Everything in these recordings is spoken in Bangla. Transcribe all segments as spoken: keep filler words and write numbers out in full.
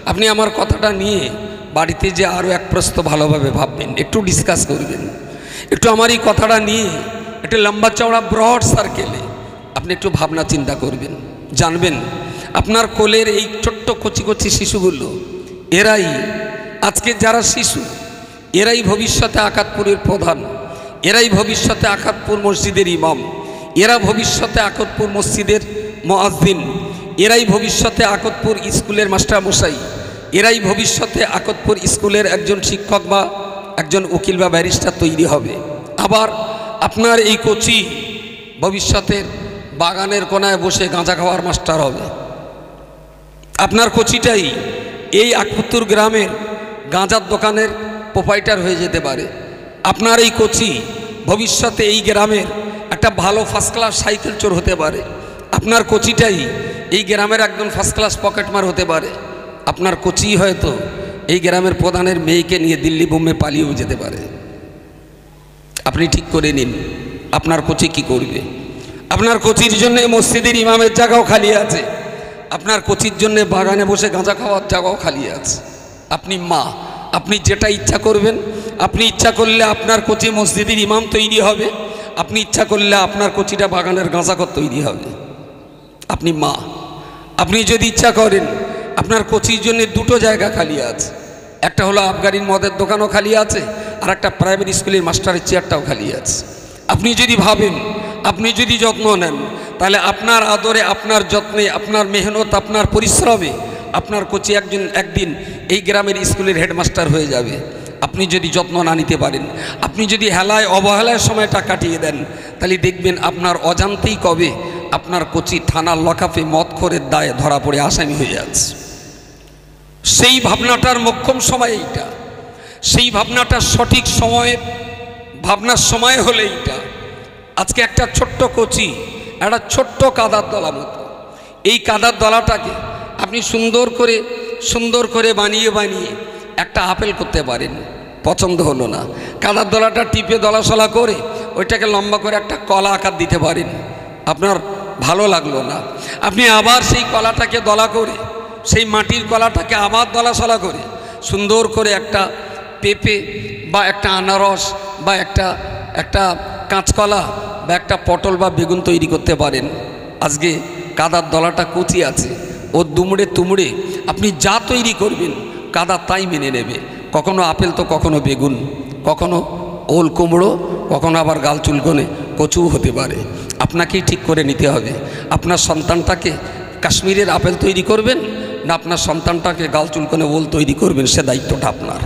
আপনি আমার কথাটা নিয়ে বাড়িতে যে আরও এক প্রস্ত ভালোভাবে ভাববেন, একটু ডিসকাস করবেন, একটু আমার এই কথাটা নিয়ে একটু লম্বা চওড়া ব্রড সার্কেলে আপনি একটু ভাবনা চিন্তা করবেন। জানবেন আপনার কোলের এই ছোট্ট কচি কচি শিশুগুলো, এরাই আজকে যারা শিশু, এরাই ভবিষ্যতে আকাতপুরের প্রধান, এরাই ভবিষ্যতে আকাতপুর মসজিদের ইমাম, এরা ভবিষ্যতে আকাতপুর মসজিদের মুয়াজ্জিন, এরাই ভবিষ্যতে আকাতপুর স্কুলের মাস্টারমশাই, এরাই ভবিষ্যতে আকাতপুর স্কুলের একজন শিক্ষক বা একজন উকিল বা ব্যারিস্টার তৈরি হবে। আবার আপনার এই কোচি ভবিষ্যতের বাগানের কোনায় বসে গাঁজা খাওয়ার মাস্টার হবে। আপনার কোচিটাই এই আকপুত্তুর গ্রামের গাঁজার দোকানের প্রোপাইটার হয়ে যেতে পারে। আপনার এই কোচি ভবিষ্যতে এই গ্রামের একটা ভালো ফার্স্ট ক্লাস সাইকেল চোর হতে পারে। আপনার কোচিটাই এই গ্রামের একজন ফার্স্ট ক্লাস পকেটমার হতে পারে। আপনার কোচি হয়তো এই গ্রামের প্রধানের মেয়েকে নিয়ে দিল্লি বোম্বে পালিয়েও যেতে পারে। আপনি ঠিক করে নিন আপনার কোচি কি করবে। আপনার কোচির জন্য মসজিদের ইমামের জায়গাও খালি আছে, আপনার কোচির জন্য বাগানে বসে গাঁজা খাওয়ার জায়গাও খালি আছে। আপনি মা, আপনি যেটা ইচ্ছা করবেন, আপনি ইচ্ছা করলে আপনার কোচি মসজিদের ইমাম তৈরি হবে, আপনি ইচ্ছা করলে আপনার কোচিটা বাগানের গাঁজাখর তৈরি হবে। আপনি মা, আপনি যদি ইচ্ছা করেন আপনার কোচির জন্য দুটো জায়গা খালি আছে, একটা হলো আফগানির মদের দোকানও খালি আছে, আর একটা প্রাইমারি স্কুলের মাস্টারের চেয়ারটাও খালি আছে। আপনি যদি ভাবেন, আপনি যদি যত্ন নেন, তাহলে আপনার আদরে, আপনার যত্নে, আপনার মেহনত, আপনার পরিশ্রমে আপনার কোচি একজন একদিন এই গ্রামের স্কুলের হেডমাস্টার হয়ে যাবে। আপনি যদি যত্ন না নিতে পারেন, আপনি যদি হেলায় অবহেলায় সময়টা কাটিয়ে দেন, তাহলে দেখবেন আপনার অজান্তেই কবে আপনার কোচি থানার লকআপে মদখোরের দায়ে ধরা পড়ে আসামি হয়ে যাচ্ছে। সেই ভাবনাটার মোক্ষম সময় এইটা, সেই ভাবনাটার সঠিক সময়ে ভাবনার সময় হলে এইটা। আজকে একটা ছোট্ট কোচি, একটা ছোট্ট কাদার দলা মতো, এই কাদার দলাটাকে আপনি সুন্দর করে সুন্দর করে বানিয়ে বানিয়ে একটা আপেল করতে পারেন। পছন্দ হলো না, কাদার দলাটা টিপে দলাসলা করে ওইটাকে লম্বা করে একটা কলা আকার দিতে পারেন, আপনার ভালো লাগলো না, আপনি আবার সেই কলাটাকে দলা করে, সেই মাটির কলাটাকে আবার দলাসলা করে সুন্দর করে একটা পেঁপে বা একটা আনারস বা একটা একটা কাঁচকলা বা একটা পটল বা বেগুন তৈরি করতে পারেন। আজকে কাদার দলাটা কুচি আছে, ও দুমড়ে তুমড়ে আপনি যা তৈরি করবেন কাদা তাই মেনে নেবে। কখনো আপেল তো কখনো বেগুন, কখনো ওল কুমড়ো, কখনো আবার গাল চুলকনে কচুও হতে পারে। আপনাকেই ঠিক করে নিতে হবে আপনার সন্তানটাকে কাশ্মীরের আপেল তৈরি করবেন না আপনার সন্তানটাকে গাল চুলকনে ওল তৈরি করবেন, সে দায়িত্বটা আপনার।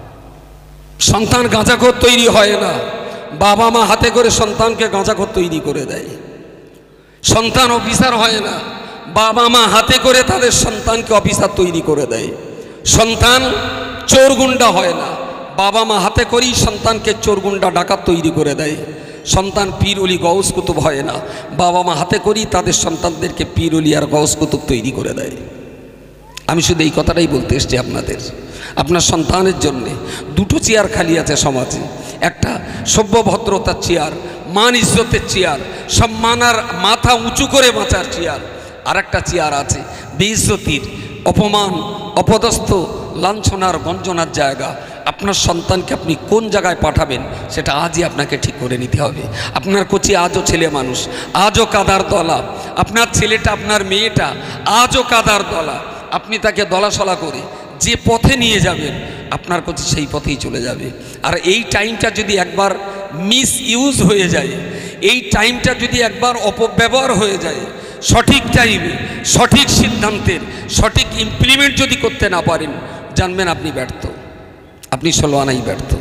সন্তান গাঁজাখোর তৈরি হয় না, বাবা মা হাতে করে সন্তানকে গাঁজাখোর তৈরি করে দেয়। সন্তান অফিসার হয় না, বাবা মা হাতে করে তাদের সন্তানকে অফিসার তৈরি করে দেয়। সন্তান চোর গুন্ডা হয় না, বাবা মা হাতে করেই সন্তানকে চোর গুন্ডা ডাকাত তৈরি করে দেয়। সন্তান পীর অলি গৌস কুতুব হয় না, বাবা মা হাতে করেই তাদের সন্তানদেরকে পীর অলি আর গৌস কুতুব তৈরি করে দেয়। আমি শুধু এই কথাটাই বলতে এসেছি আপনাদের। আপনার সন্তানের জন্যে দুটো চেয়ার খালি আছে সমাজে, একটা সভ্য ভদ্রতার চেয়ার, মান ইজ্জতের চেয়ার, সম্মান আর মাথা উঁচু করে বাঁচার চেয়ার, আর একটা চেয়ার আছে বেইজ্জতির, অপমান, অপদস্থ, লাঞ্ছনার, গঞ্জনার জায়গা। আপনার সন্তানকে আপনি কোন জায়গায় পাঠাবেন সেটা আজই আপনাকে ঠিক করে নিতে হবে। আপনার কোচি আজও ছেলে মানুষ, আজও কাদার দলা, আপনার ছেলেটা আপনার মেয়েটা আজও কাদার দলা। আপনি তাকে দলাসলা করে যে পথে নিয়ে যাবেন আপনার কোচি সেই পথেই চলে যাবে। আর এই টাইমটা যদি একবার মিস ইউজ হয়ে যায়, এই টাইমটা যদি একবার অপব্যবহার হয়ে যায়, সঠিক টাইমে সঠিক সিদ্ধান্তের সঠিক ইমপ্লিমেন্ট যদি করতে না পারেন, জানবেন আপনি ব্যর্থ, আপনি ষোলো আনাই ব্যর্থ।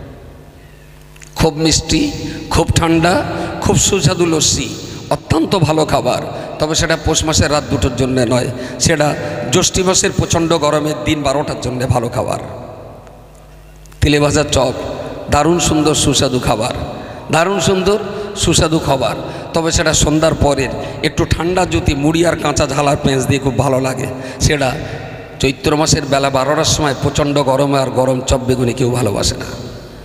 খুব মিষ্টি, খুব ঠান্ডা, খুব সুস্বাদু লস্যি অত্যন্ত ভালো খাবার, তবে সেটা পৌষ মাসের রাত দুটোর জন্য নয়, সেটা জ্যৈষ্ঠী মাসের প্রচণ্ড গরমের দিন বারোটার জন্য ভালো খাবার। তেলে ভাজা চপ দারুণ সুন্দর সুস্বাদু খাবার, দারুণ সুন্দর সুস্বাদু খাবার, তবে সেটা সন্ধ্যার পরের একটু ঠান্ডা যদি মুড়ি আর কাঁচা ঝালার পেঁয়াজ দিয়ে খুব ভালো লাগে, সেটা চৈত্র মাসের বেলা বারোটার সময় প্রচণ্ড গরমে আর গরম চপ বেগুনি কেউ ভালোবাসে না।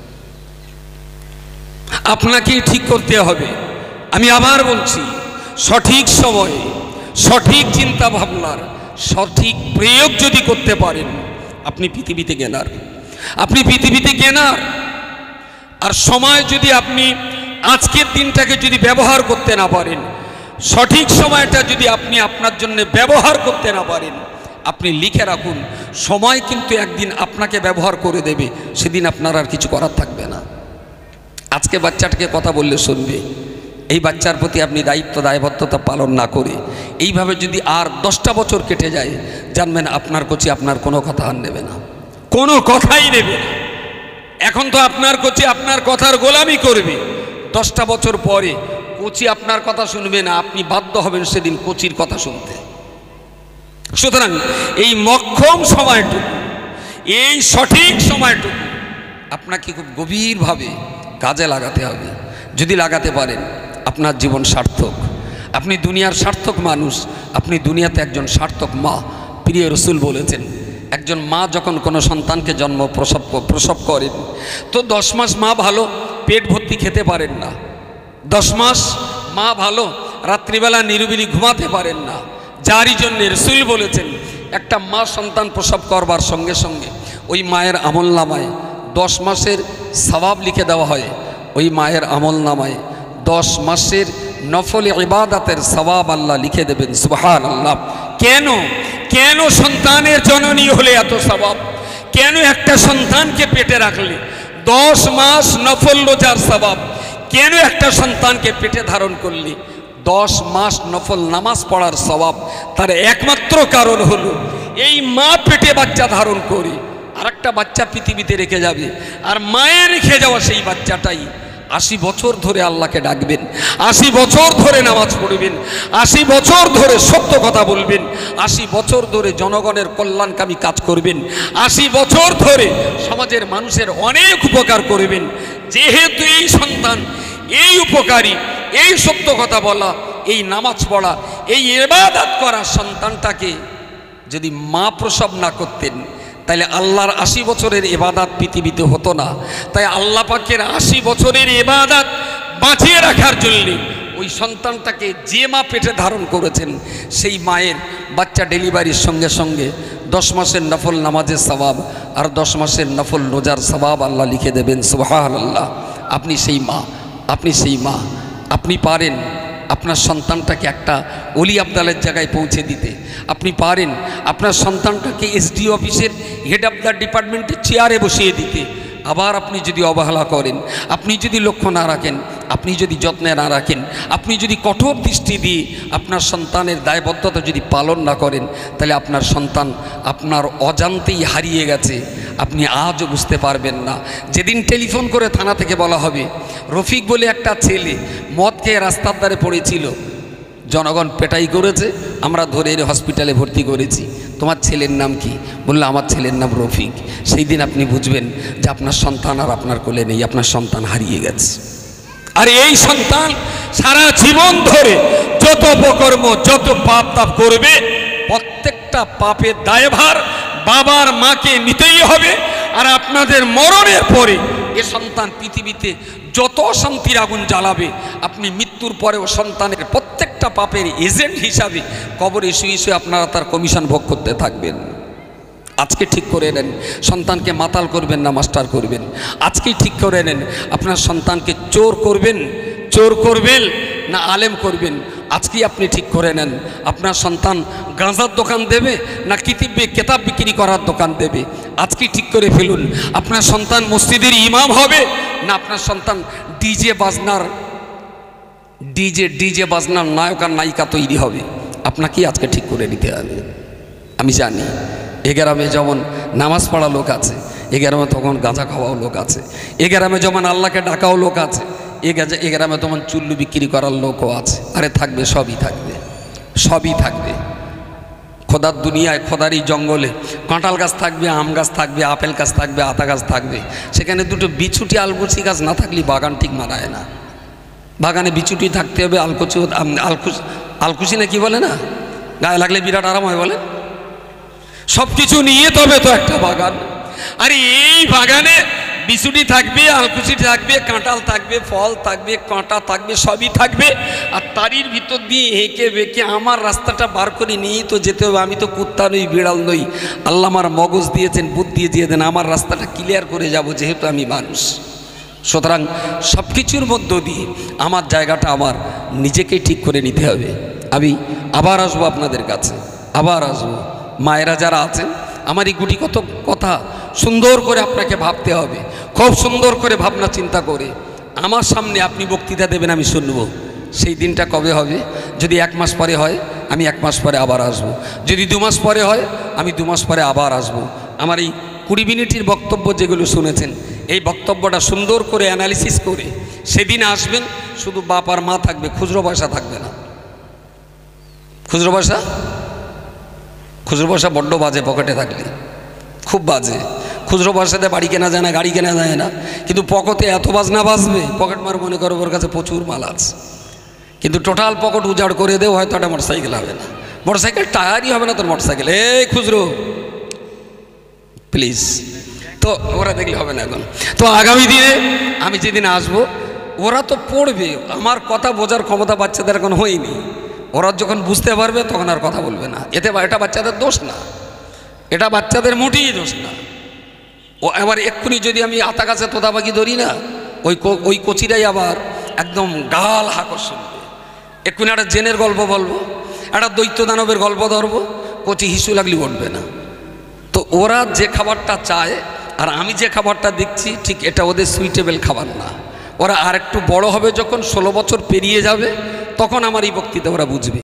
আপনাকেই ঠিক করতে হবে। আমি আবার বলছি, সঠিক সময়ে সঠিক চিন্তা ভাবনার সঠিক প্রয়োগ যদি করতে পারেন আপনি পৃথিবীতে গেনার, আপনি পৃথিবীতে গেনার। আর সময় যদি আপনি আজকের দিনটাকে যদি ব্যবহার করতে না পারেন, সঠিক সময়টা যদি আপনি আপনার জন্য ব্যবহার করতে না পারেন, আপনি লিখে রাখুন সময় কিন্তু একদিন আপনাকে ব্যবহার করে দেবে, সেদিন আপনার আর কিছু করার থাকবে না। আজকে বাচ্চাটাকে কথা বললে শুনবে, এই বাচ্চার প্রতি আপনি দায়িত্ব দায়বদ্ধতা পালন না করে এইভাবে যদি আর দশটা বছর কেটে যায়, জানবেন আপনার কোচি আপনার কোনো কথা আর নেবে না, কোনো কথাই নেবে না। এখন তো আপনার কোচি আপনার কথার গোলামি করবে, দশটা বছর পরে কোচি আপনার কথা শুনবে না, আপনি বাধ্য হবেন সেদিন কোচির কথা শুনতে। সুতরাং এই মক্ষম সময়টুকু, এই সঠিক সময়টুকু আপনাকে খুব গভীরভাবে কাজে লাগাতে হবে। যদি লাগাতে পারেন আপনার জীবন সার্থক, আপনি দুনিয়ার সার্থক মানুষ, আপনি দুনিয়াতে একজন সার্থক মা। প্রিয় রসুল বলেছেন, একজন মা যখন কোনো সন্তানকে জন্ম প্রসব প্রসব করেন তো দশ মাস মা ভালো, পেট ভর্তি খেতে পারেন না, দশ মাস মা ভালো, রাত্রিবেলা নিরিবিলি ঘুমাতে পারেন না। যারই জন্যে রসুল বলেছেন একটা মা সন্তান প্রসব করবার সঙ্গে সঙ্গে ওই মায়ের আমল নামায় দশ মাসের সওয়াব লিখে দেওয়া হয়, ওই মায়ের আমল নামায় দশ মাসের নফল ইবাদতের সওয়াব আল্লাহ লিখে দেবেন। সুবহানাল্লাহ। কেন কেন সন্তানের জননী হলে এত সওয়াব? কেন একটা সন্তানকে পেটে রাখলে দশ মাস নফল রোজার সওয়াব? কেন একটা সন্তানকে পেটে ধারণ করলে দশ মাস নফল নামাজ পড়ার সওয়াব? তার একমাত্র কারণ হলো এই মা পেটে বাচ্চা ধারণ করে আর একটা বাচ্চা পৃথিবীতে রেখে যাবে, আর মায়ের রেখে যাওয়া সেই বাচ্চাটাই আশি বছর ধরে আল্লাহকে ডাকবেন, আশি বছর ধরে নামাজ পড়বেন, আশি বছর ধরে সত্য কথা বলবেন, আশি বছর ধরে জনগণের কল্যাণকামী কাজ করবেন, আশি বছর ধরে সমাজের মানুষের অনেক উপকার করবেন। যেহেতু এই সন্তান এই উপকারী, এই সত্য কথা বলা, এই নামাজ পড়া, এই ইবাদত করা সন্তানটাকে যদি মা প্রসব না করতেন তাহলে আল্লাহর আশি বছরের ইবাদত পৃথিবীতে হতো না। তাই আল্লাহ পাকের আশি বছরের ইবাদত বাঁচিয়ে রাখার জন্য ওই সন্তানটাকে যে মা পেটে ধারণ করেছেন সেই মায়ের বাচ্চা ডেলিভারির সঙ্গে সঙ্গে দশ মাসের নফল নামাজের সওয়াব আর দশ মাসের নফল রোজার সওয়াব আল্লাহ লিখে দেবেন। সুবহানাল্লাহ। আপনি সেই মা, আপনি সেই মা, আপনি পারেন আপনার সন্তানটাকে একটা অলি আবদালের জায়গায় পৌঁছে দিতে, আপনি পারেন আপনার সন্তানটাকে এসডি অফিসের হেড অফ দ্য ডিপার্টমেন্টের চেয়ারে বসিয়ে দিতে। আবার আপনি যদি অবহেলা করেন, আপনি যদি লক্ষ্য না রাখেন, আপনি যদি যত্নে না রাখেন, আপনি যদি কঠোর দৃষ্টি দিয়ে আপনার সন্তানের দায়বদ্ধতা যদি পালন না করেন, তাহলে আপনার সন্তান আপনার অজান্তেই হারিয়ে গেছে, আপনি আজও বুঝতে পারবেন না। যেদিন টেলিফোন করে থানা থেকে বলা হবে রফিক বলে একটা ছেলে মদ খেয়ে রাস্তার ধারে পড়েছিল, জনগণ পেটাই করেছে, আমরা ধরে এর হসপিটালে ভর্তি করেছি, তোমার ছেলের নাম কি? বললো আমার ছেলের নাম রফিক। সেই দিন আপনি বুঝবেন যে আপনার সন্তান আর আপনার কোলে নেই, আপনার সন্তান হারিয়ে গেছে। আর এই সন্তান সারা জীবন ধরে যত অপকর্ম যত পাপ তাপ করবে, প্রত্যেকটা পাপের দায়ভার বাবার মাকে নিতেই হবে। আর আপনাদের মরণের পরে এ সন্তান পৃথিবীতে যত শান্তির আগুন জ্বালাবে, আপনি মৃত্যুর পরেও সন্তানের প্রত্যেকটা পাপের এজেন্ট হিসাবে কবরে শুয়ে শুয়ে আপনারা তার কমিশন ভোগ করতে থাকবেন। আজকে ঠিক করে নেন সন্তানকে মাতাল করবেন না মাস্টার করবেন। আজকেই ঠিক করে নেন আপনার সন্তানকে চোর করবেন চোর করবেন না আলেম করবেন। আজকেই আপনি ঠিক করে নেন আপনার সন্তান গাঁজার দোকান দেবে না কিতাবে কেতাব বিক্রি করার দোকান দেবে। আজকেই ঠিক করে ফেলুন আপনার সন্তান মসজিদের ইমাম হবে না আপনার সন্তান ডিজে বাজনার ডিজে ডিজে বাজনার নায়ক আর নায়িকা তৈরি হবে। আপনাকেই আজকে ঠিক করে নিতে হবে। আমি জানি এ গ্রামে যেমন নামাজ পড়া লোক আছে, এ গ্রামে তখন গাঁজা খাওয়াও লোক আছে, এ গ্রামে যেমন আল্লাহকে ডাকাও লোক আছে, এ গাজা এ গ্রামে তেমন চুল্লু বিক্রি করার লোকও আছে। আরে থাকবে, সবই থাকবে, সবই থাকবে। খোদার দুনিয়ায় খোদারই জঙ্গলে কাঁঠাল গাছ থাকবে, আম গাছ থাকবে, আপেল গাছ থাকবে, আতা গাছ থাকবে। সেখানে দুটো বিছুটি আলকুচি গাছ না থাকলে বাগান ঠিক মানায় না। বাগানে বিছুটি থাকতে হবে, আলকুচি আলকুচি আলকুচি না কি বলে না, গায়ে লাগলে বিরাট আরাম হয় বলে। সব কিছু নিয়ে তবে তো একটা বাগান। আর এই বাগানে বিচুটি থাকবে, আলকুচি থাকবে, কাঁঠাল থাকবে, ফল থাকবে, কাঁটা থাকবে, সবই থাকবে। আর তারির ভিতর দিয়ে হেঁকে বেঁকে আমার রাস্তাটা বার করে নিয়েই তো যেতে হবে। আমি তো কুত্তা নই, বিড়াল নই। আল্লাহ আমার মগজ দিয়েছেন, বুদ্ধি দিয়ে দেন, আমার রাস্তাটা ক্লিয়ার করে যাব, যেহেতু আমি মানুষ। সুতরাং সব কিছুর মধ্য দিয়ে আমার জায়গাটা আমার নিজেকেই ঠিক করে নিতে হবে। আমি আবার আসবো আপনাদের কাছে, আবার আসবো। মায়েরা যারা আছেন, আমার এই গুটি কত কথা সুন্দর করে আপনাকে ভাবতে হবে, খুব সুন্দর করে ভাবনা চিন্তা করে আমার সামনে আপনি বক্তৃতা দেবেন, আমি শুনবো। সেই দিনটা কবে হবে? যদি এক মাস পরে হয়, আমি এক মাস পরে আবার আসবো। যদি দু মাস পরে হয়, আমি দু মাস পরে আবার আসবো। আমার এই কুড়ি মিনিটের বক্তব্য যেগুলো শুনেছেন, এই বক্তব্যটা সুন্দর করে অ্যানালিসিস করে সেদিন আসবেন। শুধু বাপ আর মা থাকবে, খুচরো পয়সা থাকবে না। খুচরো পয়সা খুচরো পয়সা বড্ড বাজে, পকেটে থাকলে খুব বাজে। খুচরো পয়সাতে বাড়ি কেনা যায় না, গাড়ি কেনা যায় না, কিন্তু পকেটে এত বাজনা বাজবে, পকেট মার মনে করো ওর কাছে প্রচুর মাল আছে, কিন্তু টোটাল পকেট উজাড় করে দেও, হয়তো একটা মোটরসাইকেল হবে না, মোটরসাইকেল টায়ারই হবে না তোর মোটরসাইকেল। এই খুচরো প্লিজ, তো ওরা দেখলে হবে না এখন। তো আগামী দিনে আমি যেদিন আসবো, ওরা তো পড়বে, আমার কথা বোঝার ক্ষমতা বাচ্চাদের এখন হয়নি। ওরা যখন বুঝতে পারবে তখন আর কথা বলবে না। এতে এটা বাচ্চাদের দোষ না, এটা বাচ্চাদের মোটেই দোষ না। ও এবার এক্ষুনি যদি আমি আতা গাছে তোতা পাখি ধরি না, ওই ওই কচিরাই আবার একদম গাল হাকর শুনবে। এক্ষুনি একটা জেনের গল্প বলবো, একটা দৈত্য দানবের গল্প ধরবো, কচি হিসু লাগলি উঠবে না। তো ওরা যে খাবারটা চায় আর আমি যে খাবারটা দেখছি, ঠিক এটা ওদের সুইটেবল খাবার না। ওরা আর একটু বড় হবে, যখন ষোলো বছর পেরিয়ে যাবে, তখন আমার এই বক্তৃতা ওরা বুঝবে।